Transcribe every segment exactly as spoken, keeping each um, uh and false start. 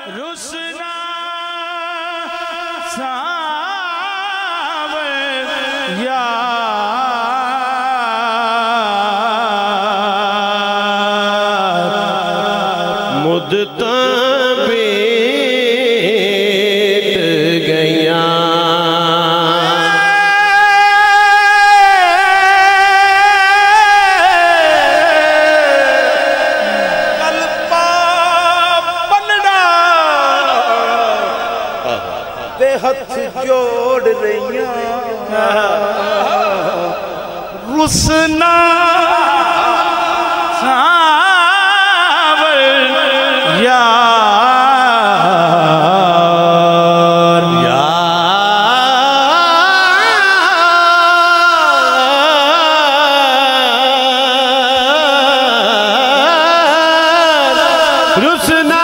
रुसना सावर यार मुद्दत बीत गया हथ जोड़ रही रुसना सावर यार यार रुसना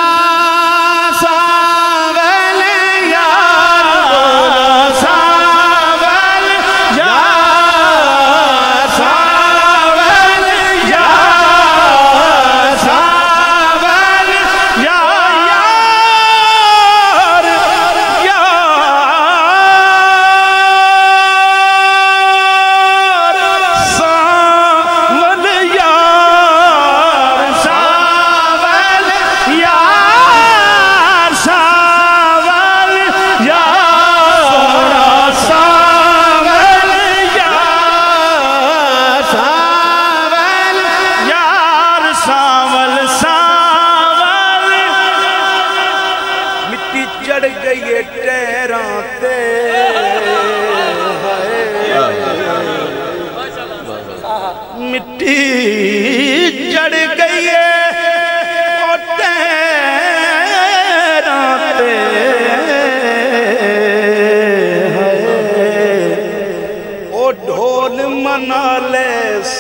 चढ़ गई टैरां ते मिट्टी चढ़ गई टैरां ते ओ ढोल मना ले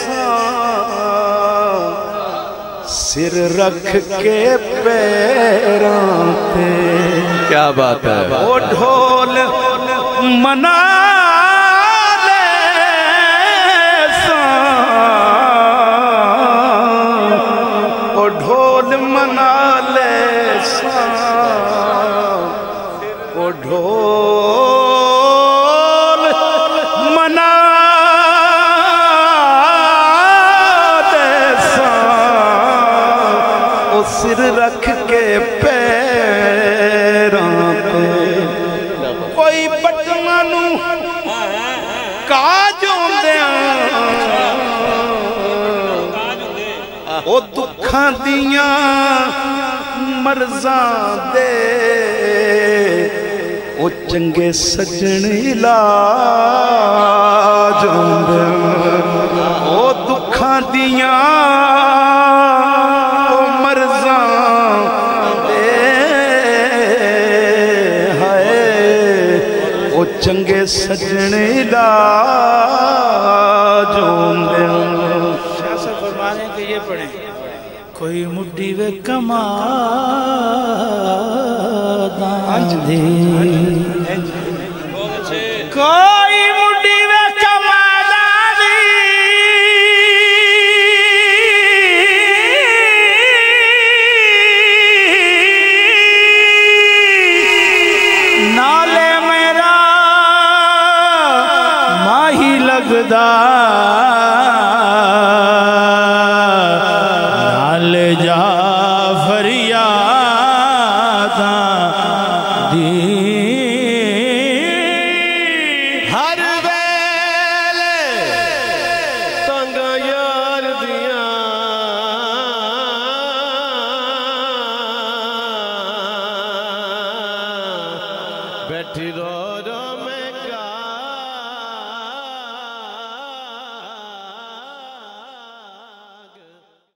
सिर रख के पैरां पे क्या बात है वो ढोल मना ले वो ढोल मना ले वो ढोल मना सिर रख के पैरां पे कोई पटना नू काज होंदियां ओ दुखां दियां मर्ज़ां दे ओ चंगे सजण इलाज होंदियां ओ दुखां दियां चंगे सजन इलाज होंदे शाह फरमा रहे कि ये पढ़े कोई मुड्डी वे कमा दे कोई मुड्डी वे कमा नाल जा फरियादा दी हर वेले तंग यार दिया बैठी रो रो